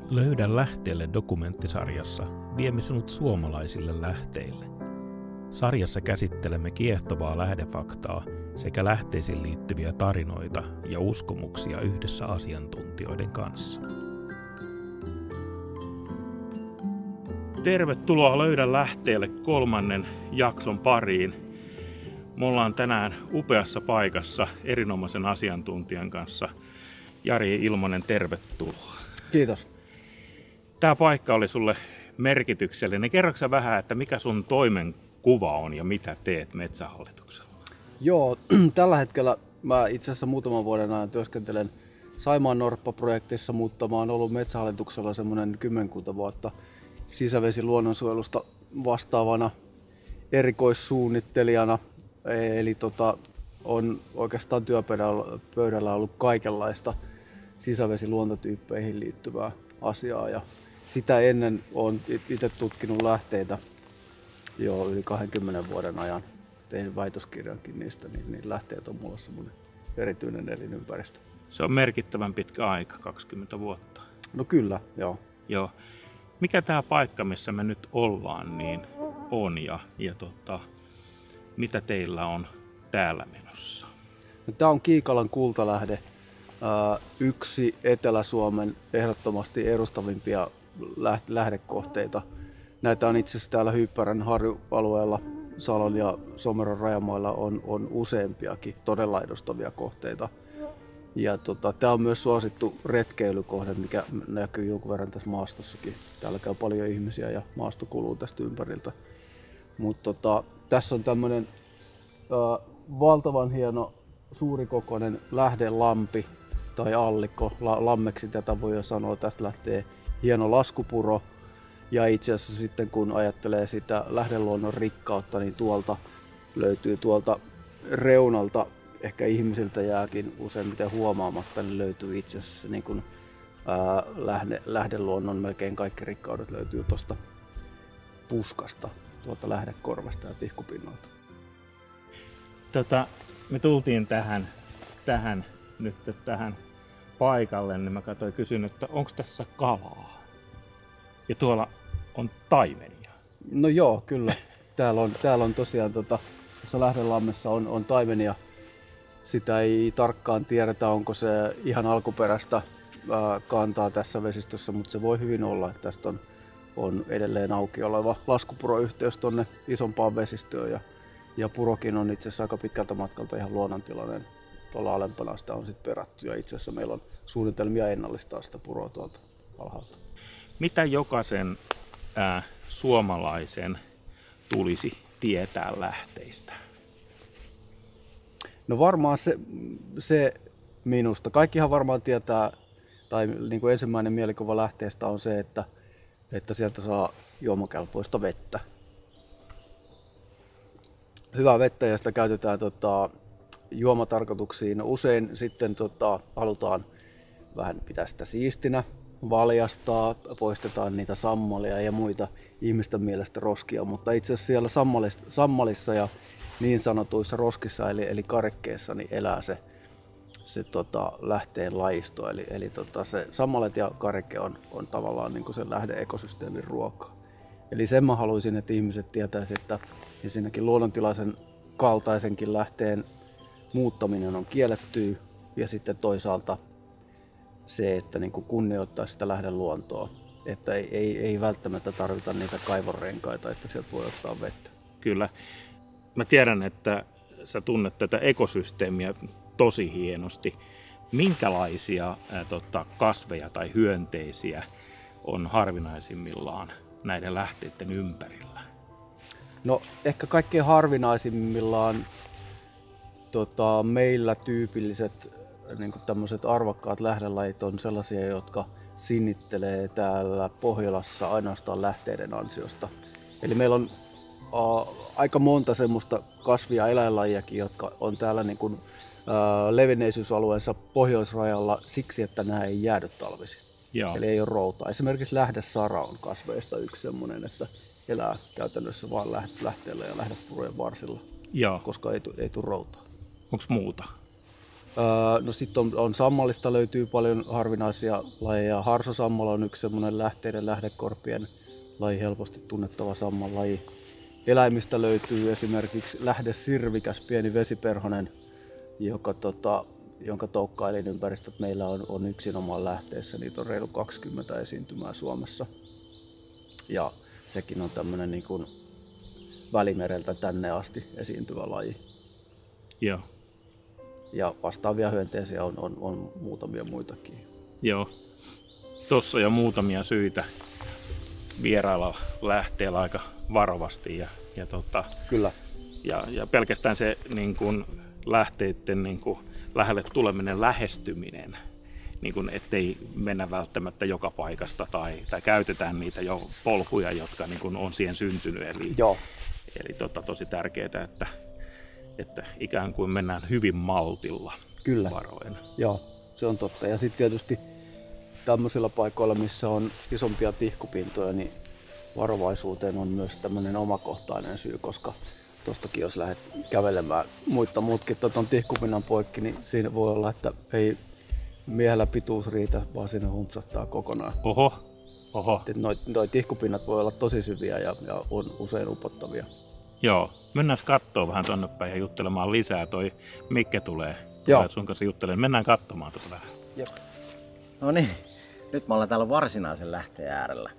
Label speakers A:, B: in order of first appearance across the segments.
A: Löydä lähteelle -dokumenttisarjassa viemme sinut suomalaisille lähteille. Sarjassa käsittelemme kiehtovaa lähdefaktaa sekä lähteisiin liittyviä tarinoita ja uskomuksia yhdessä asiantuntijoiden kanssa. Tervetuloa Löydä lähteelle 3. jakson pariin. Me ollaan tänään upeassa paikassa erinomaisen asiantuntijan kanssa. Jari Ilmonen, tervetuloa.
B: Kiitos.
A: Tämä paikka oli sulle merkityksellinen. Kerroksä vähän, että mikä sun toimenkuva on ja mitä teet Metsähallituksella?
B: Joo, tällä hetkellä mä itse asiassa muutaman vuoden ajan työskentelen Saimaan Norppa-projektissa, mutta mä oon ollut Metsähallituksella semmoinen 10 vuotta sisävesiluonnonsuojelusta vastaavana erikoissuunnittelijana. Eli on oikeastaan työpöydällä ollut kaikenlaista sisävesiluontotyyppeihin liittyvää asiaa. Ja sitä ennen olen itse tutkinut lähteitä jo yli 20 vuoden ajan. Tein väitöskirjankin niistä, niin lähteet on mulla semmoinen erityinen elinympäristö.
A: Se on merkittävän pitkä aika, 20 vuotta.
B: No kyllä, joo.
A: Joo. Mikä tämä paikka, missä me nyt ollaan, niin on ja mitä teillä on täällä menossa?
B: No, tämä on Kiikalan kultalähde, yksi Etelä-Suomen ehdottomasti edustavimpia lähdekohteita. Näitä on itse asiassa täällä Hyyppärän harjualueella, Salon ja Someron rajamailla on useampiakin todella edustavia kohteita. Ja tämä on myös suosittu retkeilykohde, mikä näkyy jonkun verran tässä maastossakin. Täällä käy paljon ihmisiä ja maasto kuluu tästä ympäriltä. Mutta tässä on tämmöinen valtavan hieno suurikokoinen lähdelampi tai allikko. Lammeksi tätä voi jo sanoa. Tästä lähtee hieno laskupuro. Ja itse asiassa sitten kun ajattelee sitä lähdeluonnon rikkautta, niin tuolta löytyy tuolta reunalta, ehkä ihmisiltä jääkin useimmiten huomaamatta, niin löytyy itse asiassa niin kuin, lähdeluonnon melkein kaikki rikkaudet löytyy tuosta puskasta, tuolta lähdekorvasta ja tihkupinnalta.
A: Me tultiin tähän paikalle, niin mä katsoin kysyin, että onko tässä kalaa? Ja tuolla on taimenia.
B: No joo, kyllä. Täällä on tosiaan tuossa lähdelammessa on taimenia. Sitä ei tarkkaan tiedetä, onko se ihan alkuperäistä kantaa tässä vesistössä, mutta se voi hyvin olla, että tästä on edelleen auki oleva laskupuroyhteys tuonne isompaan vesistöön. Ja purokin on itse asiassa aika pitkältä matkalta ihan luonnontilainen. Tuolla alempana sitä on sitten perattu ja itse asiassa meillä on suunnitelmia ennallistaa sitä puroa tuolta alhaalta.
A: Mitä jokaisen suomalaisen tulisi tietää lähteistä?
B: No varmaan se minusta. Kaikkihan varmaan tietää, tai niin kuin ensimmäinen mielikuva lähteestä on se, että sieltä saa juomakelpoista vettä. Hyvää vettä ja sitä käytetään juomatarkoituksiin. Usein sitten halutaan vähän pitää sitä siistinä, valjastaa, poistetaan niitä sammalia ja muita ihmisten mielestä roskia, mutta itse asiassa siellä sammalissa ja niin sanotuissa roskissa eli karikkeessa niin elää se lähteen lajisto. Eli se sammalet ja karikke on tavallaan niin kuin sen lähde-ekosysteemin ruokaa. Eli sen mä haluaisin, että ihmiset tietäisivät, että ensinnäkin luonnontilaisen kaltaisenkin lähteen muuttaminen on kiellettyä ja sitten toisaalta se, että niin kuin kunnioittaa sitä lähdeluontoa, että ei välttämättä tarvita niitä kaivonrenkaita, että sieltä voi ottaa vettä.
A: Kyllä. Mä tiedän, että sä tunnet tätä ekosysteemiä tosi hienosti. Minkälaisia kasveja tai hyönteisiä on harvinaisimmillaan näiden lähteiden ympärillä?
B: No ehkä kaikkein harvinaisimmillaan meillä tyypilliset niin kuin tämmöiset arvokkaat lähdelajit on sellaisia, jotka sinnittelee täällä Pohjolassa ainoastaan lähteiden ansiosta. Eli meillä on aika monta semmoista kasvia ja eläinlajiakin, jotka on täällä niin kuin, levinneisyysalueensa pohjoisrajalla siksi, että nämä ei jäädy talvisin. Joo. Eli ei ole routaa. Esimerkiksi lähdesara on kasveista yksi semmoinen, että elää käytännössä vain lähteellä ja lähdepurojen varsilla, Joo. koska ei tule routaa.
A: Onko muuta?
B: No sitten on sammallista, löytyy paljon harvinaisia lajeja. Harsosammalo on yksi semmoinen lähdekorpien laji, helposti tunnettava sammallaji. Eläimistä löytyy esimerkiksi lähdesirvikäs, pieni vesiperhonen, jonka toukka-elinympäristöt meillä on yksinomaan lähteessä. Niitä on reilu 20 esiintymää Suomessa. Ja sekin on tämmöinen niin kuin Välimereltä tänne asti esiintyvä laji.
A: Joo.
B: Ja vastaavia hyönteisiä on muutamia muitakin.
A: Joo. Tuossa on jo muutamia syitä vierailla lähteellä aika varovasti.
B: Kyllä.
A: Ja pelkästään se niin kuin lähteiden niin kuin lähelle tuleminen, lähestyminen, niin kuin, ettei mennä välttämättä joka paikasta tai käytetään niitä jo polkuja, jotka niin kuin on siihen syntynyt. Eli tosi tärkeää, että ikään kuin mennään hyvin maltilla.
B: Kyllä.
A: Varoen.
B: Joo, se on totta. Ja sitten tietysti tämmöisillä paikoilla, missä on isompia tihkupintoja, niin varovaisuuteen on myös tämmöinen omakohtainen syy, koska tuostakin jos lähdet kävelemään muutkin tuon tihkupinnan poikki, niin siinä voi olla, että ei miehellä pituus riitä, vaan siinä humpsattaa kokonaan.
A: Oho.
B: Noi tihkupinnat voi olla tosi syviä ja on usein upottavia.
A: Joo, mennään katsomaan vähän tonne päin ja juttelemaan lisää. Toi Mikke tulee sun kanssa juttelemaan. Mennään katsomaan tota vähän.
B: Jep.
C: No niin, nyt me ollaan täällä varsinaisen lähteen äärellä.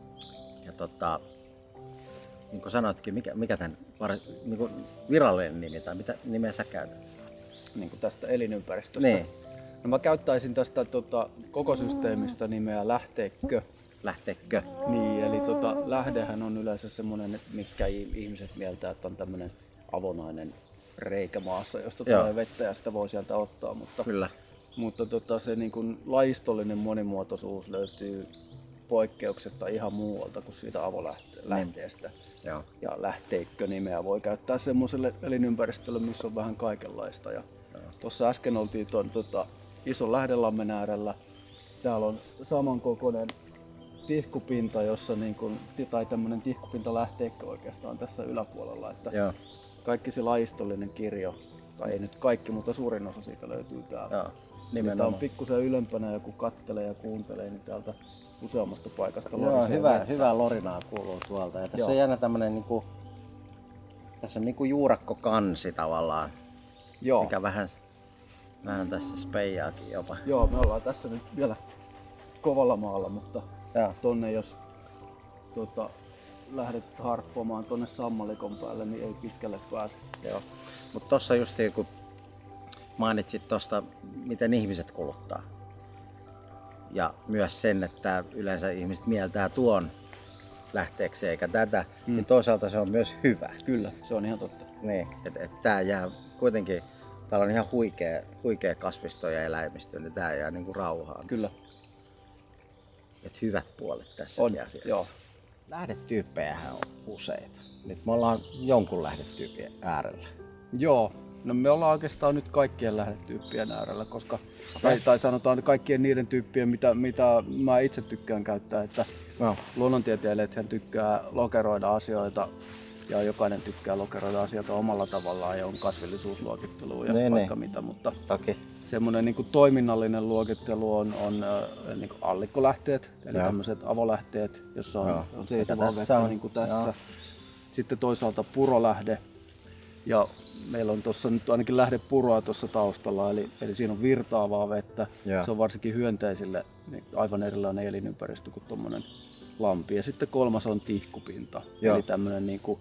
C: Ja niin kuin sanoitkin, mikä tämän niin kuin virallinen nimi tai mitä nimeä sä käytät?
B: Niin kuin tästä elinympäristöstä.
C: Niin.
B: No mä käyttäisin tästä koko systeemistä nimeä lähteekö.
C: Lähteekö?
B: Niin, eli lähdehän on yleensä semmoinen, mitkä ihmiset mieltää, että on tämmöinen avonainen reikä maassa, josta tulee vettä ja sitä voi sieltä ottaa.
C: Kyllä.
B: Mutta se niin kuin lajistollinen monimuotoisuus löytyy poikkeuksetta ihan muualta kuin siitä avolähteestä.
C: Joo.
B: Ja lähteikö nimeä voi käyttää semmoiselle elinympäristölle, missä on vähän kaikenlaista. Ja tuossa äsken oltiin tuon ison Lähdelammen äärellä. Täällä on samankokoinen tihkupinta, jossa tai tämmöinen tihkupintalähteikkö oikeastaan tässä yläpuolella. Että kaikki se lajistollinen kirjo, tai ei nyt kaikki, mutta suurin osa siitä löytyy täältä. Tämä on pikkusen ylempänä ja kun kattelee ja kuuntelee, niin täältä useammasta paikasta lorisee.
C: Hyvää lorinaa kuuluu tuolta. Ja tässä on jännä tämmönen tässä on juurakkokansi tavallaan.
B: Joo.
C: Mikä vähän tässä speijaakin jopa.
B: Joo, me ollaan tässä nyt vielä kovalla maalla, mutta tonne jos lähdet harppomaan tonne sammalikon päälle, niin ei pitkälle pääse.
C: Joo. Mutta tossa justiin kun mainitsit tosta, miten ihmiset kuluttaa. Ja myös sen, että yleensä ihmiset mieltää tuon lähteeksi eikä tätä, niin toisaalta se on myös hyvä.
B: Kyllä, se on ihan totta.
C: Niin, että tää jää kuitenkin, täällä on ihan huikea kasvisto ja eläimistö, niin tää jää niinku rauhaan.
B: Kyllä.
C: Et hyvät puolet tässäkin asiassa.
B: Joo.
C: Lähdetyyppejähän on useita. Nyt me ollaan jonkun lähdetyypin äärellä.
B: Joo. No me ollaan oikeastaan nyt kaikkien lähdetyyppien äärellä, koska tai sanotaan kaikkien niiden tyyppien, mitä mä itse tykkään käyttää, että luonnontieteilijäthän tykkää lokeroida asioita ja jokainen tykkää lokeroida asioita omalla tavallaan ja on kasvillisuusluokittelua ja vaikka mitä, mutta semmoinen niin kuin toiminnallinen luokittelu on niin kuin allikkolähteet, eli tämmöiset avolähteet, jossa on seisovaa vettä niin kuin tässä. Sitten toisaalta purolähde. Ja meillä on tuossa nyt ainakin lähdepuroa tuossa taustalla, eli siinä on virtaavaa vettä. Se on varsinkin hyönteisille niin aivan erilainen elinympäristö kuin tuommoinen lampi. Ja sitten kolmas on tihkupinta, eli tämmöinen niin kuin,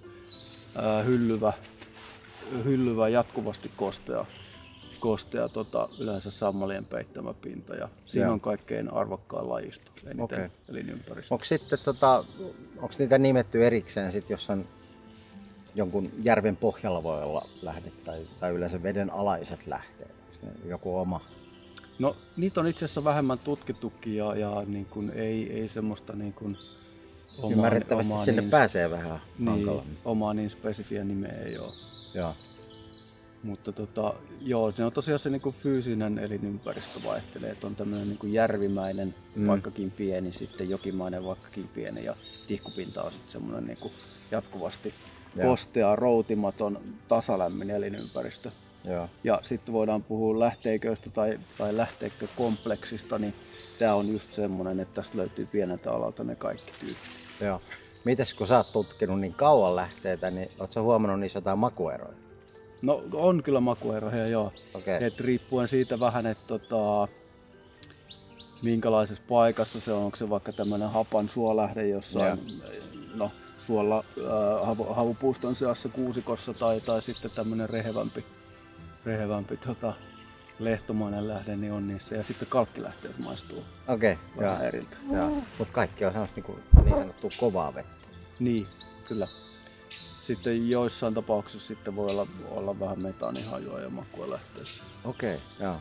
B: hyllyvä jatkuvasti kostea yleensä sammalien peittämä pinta. Ja siinä on kaikkein arvokkain lajisto eniten elinympäristö.
C: Onko sitten onko niitä nimetty erikseen, sit, jos on jonkun järven pohjalla voi olla lähde tai yleensä veden alaiset lähteet? Onko ne joku oma?
B: No niitä on itse asiassa vähemmän tutkittukin ja niin kuin ei semmoista niin kuin
C: ymmärrettävästi sinne niin, pääsee vähän hankalammin.
B: Niin, omaa niin spesifiä nimeä ei ole.
C: Joo.
B: Mutta se on tosiaan se niin kuin fyysinen elinympäristö vaihtelee, että on tämmöinen niin kuin järvimäinen, vaikkakin pieni, sitten jokimainen, vaikkakin pieni ja tihkupinta on sitten semmoinen niin kuin jatkuvasti kostea, routimaton, tasalämmin elinympäristö.
C: Joo.
B: Ja sitten voidaan puhua lähteiköistä tai lähteikkökompleksista, niin tämä on just semmoinen, että tästä löytyy pieneltä alalta ne kaikki tyypit.
C: Joo. Mites kun sä oot tutkinut niin kauan lähteitä, niin oot sä huomannut niissä jotain makueroja?
B: No on kyllä makueroja, joo.
C: Okei.
B: Et riippuen siitä vähän, että minkälaisessa paikassa se on. Onko se vaikka tämmöinen hapan suolähde jossain suolla havupuuston seassa kuusikossa tai sitten tämmöinen rehevämpi lehtomainen lähde niin on niissä. Ja sitten kalkkilähteet maistuu vähän eriltä.
C: Mutta kaikki on semmoista niin sanottua kovaa vettä.
B: Niin, kyllä. Sitten joissain tapauksissa sitten voi olla vähän metaanihajua ja makua lähteessä.
C: Okei, joo.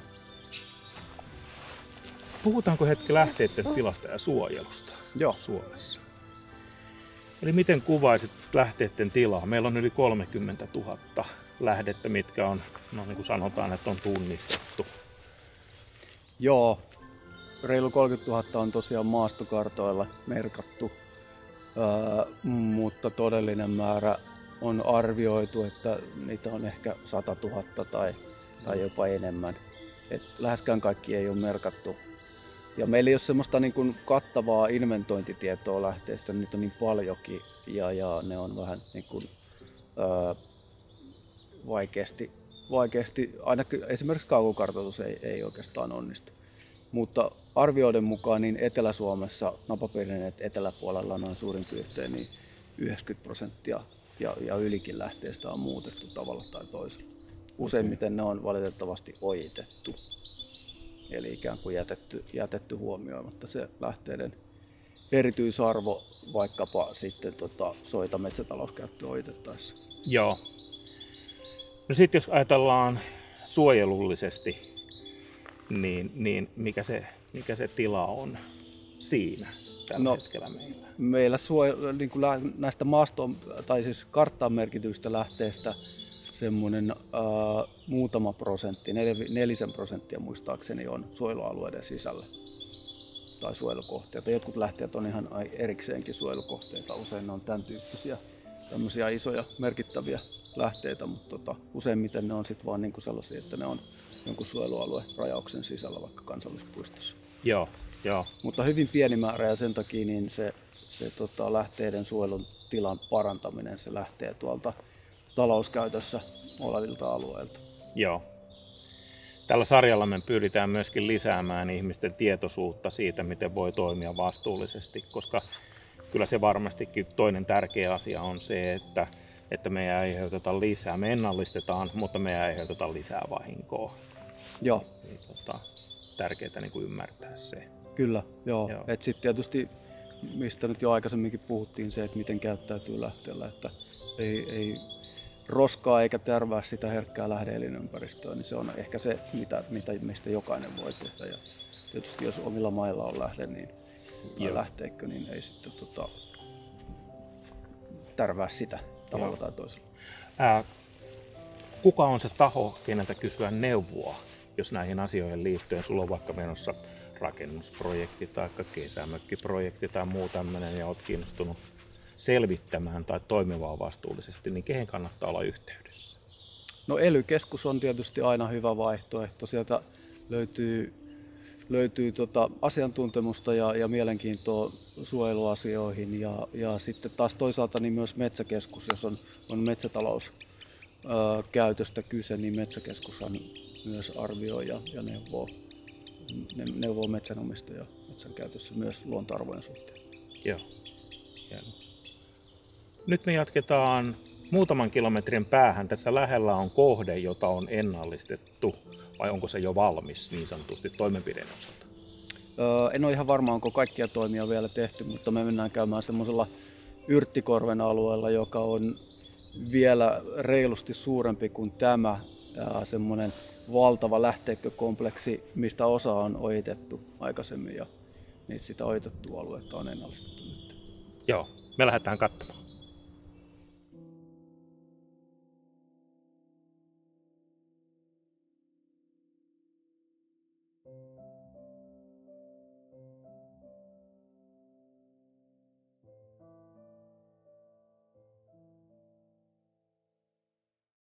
A: Puhutaanko hetki lähteiden tilasta ja suojelusta Suomessa? Eli miten kuvaisit lähteiden tilaa? Meillä on yli 30 000 lähdettä, mitkä on, no niin kuin sanotaan, että on tunnistettu.
B: Joo, reilu 30 000 on tosiaan maastokartoilla merkattu, mutta todellinen määrä on arvioitu, että niitä on ehkä 100 000 tai jopa enemmän. Et läheskään kaikki ei ole merkattu. Ja meillä ei ole semmoista niin kuin kattavaa inventointitietoa lähteistä, niitä on niin paljonkin ja ne on vähän niin kuin, vaikeasti, ainakin esimerkiksi kaukokartoitus ei oikeastaan onnistu. Mutta arvioiden mukaan niin Etelä-Suomessa napapiirin eteläpuolella noin suurin piirtein niin 90% ja ylikin lähteistä on muutettu tavalla tai toisella. Useimmiten ne on valitettavasti ojitettu. Eli ikään kuin jätetty huomioimatta se lähteiden erityisarvo vaikkapa sitten soita metsätalouskäyttöön ojitettaessa.
A: Joo. No sitten jos ajatellaan suojelullisesti, niin mikä se tila on siinä tällä hetkellä meillä?
B: Meillä niin kuin näistä tai siis karttaan merkityistä lähteistä semmoinen muutama prosentti, 4% muistaakseni on suojelualueiden sisällä tai suojelukohteita. Jotkut lähteet on ihan erikseenkin suojelukohteita, usein ne on tämän tyyppisiä tämmöisiä isoja merkittäviä lähteitä, mutta useimmiten ne on sitten vaan niinku sellaisia, että ne on jonkun suojelualueen rajauksen sisällä vaikka kansallispuistossa.
A: Joo.
B: Mutta hyvin pieni määrä ja sen takia niin se lähteiden suojelun tilan parantaminen, se lähtee tuolta talouskäytössä olevilta alueilta.
A: Joo. Tällä sarjalla me pyritään myöskin lisäämään ihmisten tietoisuutta siitä, miten voi toimia vastuullisesti, koska kyllä se varmastikin toinen tärkeä asia on se, että me ei aiheuteta lisää. Me ennallistetaan, mutta me ei aiheuteta lisää vahinkoa.
B: Joo.
A: Niin, tärkeää niin kuin ymmärtää se.
B: Kyllä, joo. Et sitten tietysti, mistä nyt jo aikaisemminkin puhuttiin, se, että miten käyttäytyy lähteellä, että ei roskaa eikä tärvää sitä herkkää lähde-elinympäristöä, niin se on ehkä se, mistä jokainen voi tehdä. Ja tietysti jos omilla mailla on lähde, niin lähteekö, niin ei sitten tärvää sitä tavalla tai toisella.
A: Kuka on se taho, keneltä kysyä neuvoa, jos näihin asioihin liittyen sulla on vaikka menossa rakennusprojekti tai kesämökkiprojekti tai muu tämmöinen ja olet kiinnostunut selvittämään tai toimimaan vastuullisesti, niin kehen kannattaa olla yhteydessä?
B: No ELY-keskus on tietysti aina hyvä vaihtoehto. Sieltä löytyy asiantuntemusta ja mielenkiintoa suojeluasioihin ja sitten taas toisaalta niin myös Metsäkeskus, jos on metsätalouskäytöstä kyse, niin Metsäkeskushan myös arvioi ja neuvoo metsänomistajia metsän käytössä myös luontoarvojen suhteen.
A: Joo. Nyt me jatketaan muutaman kilometrin päähän. Tässä lähellä on kohde, jota on ennallistettu, vai onko se jo valmis niin sanotusti toimenpideen osalta?
B: En ole ihan varma, onko kaikkia toimia vielä tehty, mutta me mennään käymään semmoisella Yrttikorven alueella, joka on vielä reilusti suurempi kuin tämä. Semmoinen valtava lähteikkökompleksi, mistä osa on ojitettu aikaisemmin ja niitä sitä ojitettua aluetta on ennallistettu nyt.
A: Joo, me lähdetään katsomaan.